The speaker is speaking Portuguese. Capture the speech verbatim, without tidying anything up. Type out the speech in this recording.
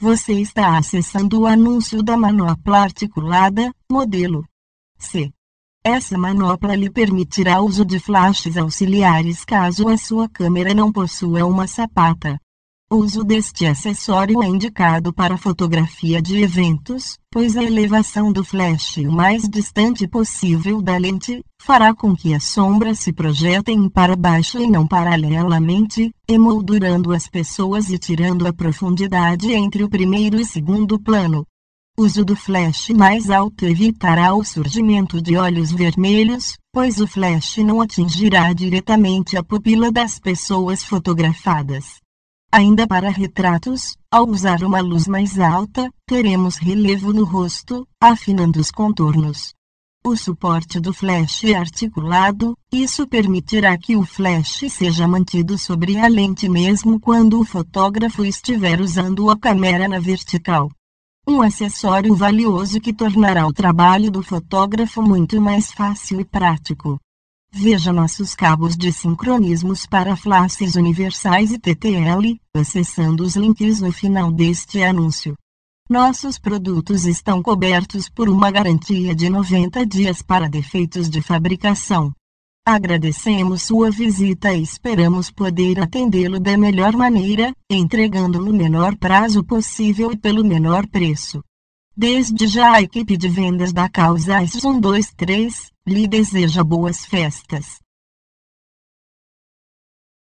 Você está acessando o anúncio da manopla articulada, modelo C. Essa manopla lhe permitirá o uso de flashes auxiliares caso a sua câmera não possua uma sapata. O uso deste acessório é indicado para fotografia de eventos, pois a elevação do flash o mais distante possível da lente fará com que as sombras se projetem para baixo e não paralelamente, emoldurando as pessoas e tirando a profundidade entre o primeiro e segundo plano. O uso do flash mais alto evitará o surgimento de olhos vermelhos, pois o flash não atingirá diretamente a pupila das pessoas fotografadas. Ainda para retratos, ao usar uma luz mais alta, teremos relevo no rosto, afinando os contornos. O suporte do flash é articulado, isso permitirá que o flash seja mantido sobre a lente mesmo quando o fotógrafo estiver usando a câmera na vertical. Um acessório valioso que tornará o trabalho do fotógrafo muito mais fácil e prático. Veja nossos cabos de sincronismos para flashes universais e T T L, acessando os links no final deste anúncio. Nossos produtos estão cobertos por uma garantia de noventa dias para defeitos de fabricação. Agradecemos sua visita e esperamos poder atendê-lo da melhor maneira, entregando no menor prazo possível e pelo menor preço. Desde já a equipe de vendas da Causa um dois três lhe deseja boas festas.